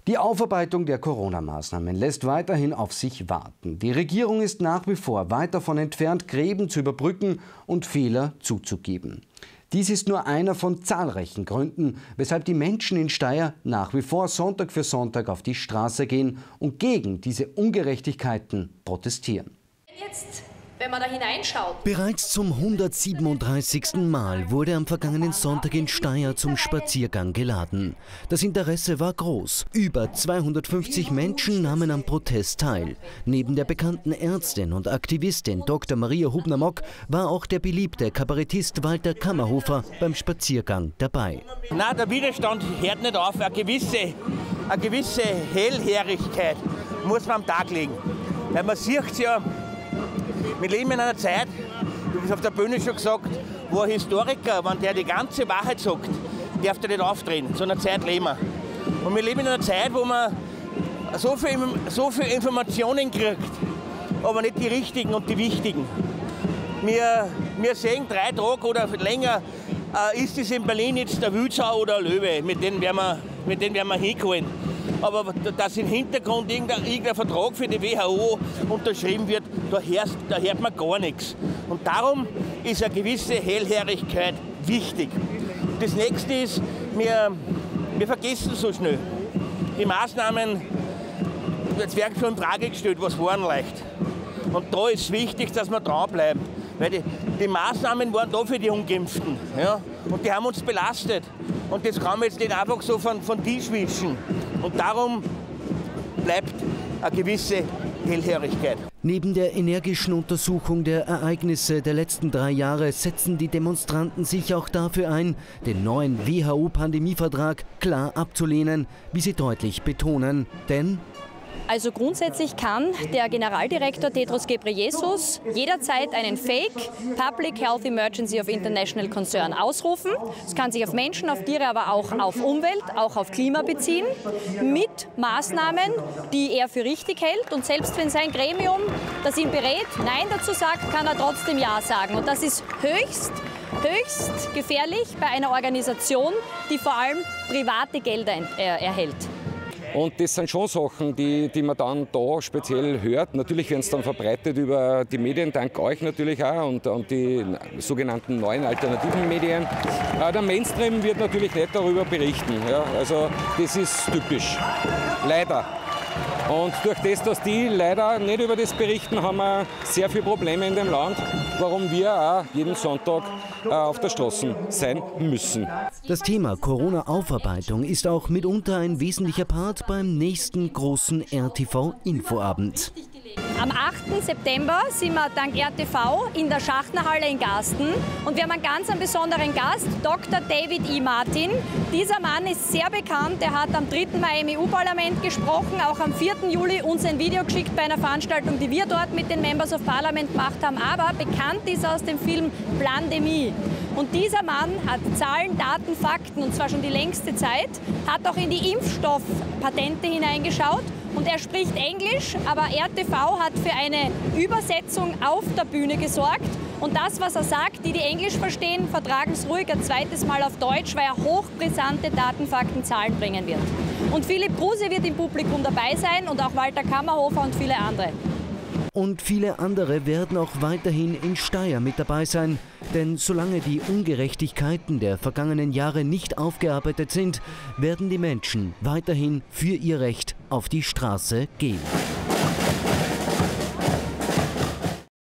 Die Aufarbeitung der Corona-Maßnahmen lässt weiterhin auf sich warten. Die Regierung ist nach wie vor weit davon entfernt, Gräben zu überbrücken und Fehler zuzugeben. Dies ist nur einer von zahlreichen Gründen, weshalb die Menschen in Steyr nach wie vor Sonntag für Sonntag auf die Straße gehen und gegen diese Ungerechtigkeiten protestieren. Jetzt, wenn man da hineinschaut. Bereits zum 137. Mal wurde am vergangenen Sonntag in Steyr zum Spaziergang geladen. Das Interesse war groß. Über 250 Menschen nahmen am Protest teil. Neben der bekannten Ärztin und Aktivistin Dr. Maria Hubner-Mock war auch der beliebte Kabarettist Walter Kammerhofer beim Spaziergang dabei. Na, der Widerstand hört nicht auf. Eine gewisse Hellhörigkeit muss man am Tag legen. Weil man sieht ja, wir leben in einer Zeit, ich habe es auf der Bühne schon gesagt, wo ein Historiker, wenn der die ganze Wahrheit sagt, darf der nicht auftreten. So einer Zeit leben wir. Und wir leben in einer Zeit, wo man so viel Informationen kriegt, aber nicht die richtigen und die wichtigen. Wir sehen 3 Tage oder länger, ist es in Berlin jetzt der Wülzau oder ein Löwe, mit denen werden wir hinkommen. Aber dass im Hintergrund irgendein Vertrag für die WHO unterschrieben wird, da hört man gar nichts. Und darum ist eine gewisse Hellhörigkeit wichtig. Das nächste ist, wir vergessen so schnell. Die Maßnahmen, jetzt werden schon in Frage gestellt, was waren leicht. Und da ist wichtig, dass wir dranbleiben. Weil die Maßnahmen waren da für die Ungeimpften. Ja? Und die haben uns belastet. Und das kann man jetzt nicht einfach so von Tisch wischen. Und darum bleibt eine gewisse Hellhörigkeit. Neben der energischen Untersuchung der Ereignisse der letzten 3 Jahre setzen die Demonstranten sich auch dafür ein, den neuen WHO-Pandemievertrag klar abzulehnen, wie sie deutlich betonen. Denn also grundsätzlich kann der Generaldirektor Tedros Ghebreyesus jederzeit einen Fake Public Health Emergency of International Concern ausrufen. Es kann sich auf Menschen, auf Tiere, aber auch auf Umwelt, auch auf Klima beziehen, mit Maßnahmen, die er für richtig hält. Und selbst wenn sein Gremium, das ihn berät, Nein dazu sagt, kann er trotzdem Ja sagen. Und das ist höchst gefährlich bei einer Organisation, die vor allem private Gelder erhält. Und das sind schon Sachen, die man dann da speziell hört. Natürlich werden es dann verbreitet über die Medien, dank euch natürlich auch und die sogenannten neuen alternativen Medien. Der Mainstream wird natürlich nicht darüber berichten. Ja? Also das ist typisch, leider. Und durch das, dass die leider nicht über das berichten, haben wir sehr viele Probleme in dem Land, warum wir auch jeden Sonntag auf der Straße sein müssen. Das Thema Corona-Aufarbeitung ist auch mitunter ein wesentlicher Part beim nächsten großen RTV-Infoabend. Am 8. September sind wir dank RTV in der Schachtnerhalle in Garsten und wir haben einen ganz besonderen Gast, Dr. David E. Martin. Dieser Mann ist sehr bekannt, er hat am 3. Mai im EU-Parlament gesprochen, auch am 4. Juli uns ein Video geschickt bei einer Veranstaltung, die wir dort mit den Members of Parliament gemacht haben, aber bekannt ist aus dem Film Plandemie. Und dieser Mann hat Zahlen, Daten, Fakten, und zwar schon die längste Zeit, hat auch in die Impfstoffpatente hineingeschaut. Und er spricht Englisch, aber RTV hat für eine Übersetzung auf der Bühne gesorgt. Und das, was er sagt, die Englisch verstehen, vertragen es ruhig ein zweites Mal auf Deutsch, weil er hochbrisante Daten, Fakten, Zahlen bringen wird. Und Philipp Kruse wird im Publikum dabei sein und auch Walter Kammerhofer und viele andere. Und viele andere werden auch weiterhin in Steyr mit dabei sein. Denn solange die Ungerechtigkeiten der vergangenen Jahre nicht aufgearbeitet sind, werden die Menschen weiterhin für ihr Recht auf die Straße gehen.